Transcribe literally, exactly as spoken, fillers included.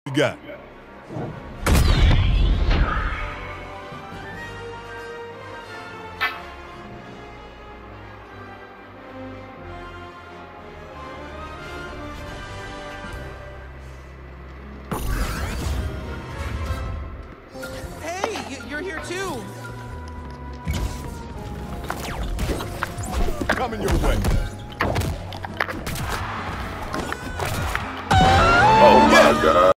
You got. Hey, y- you're here too. Coming your way. Oh my God.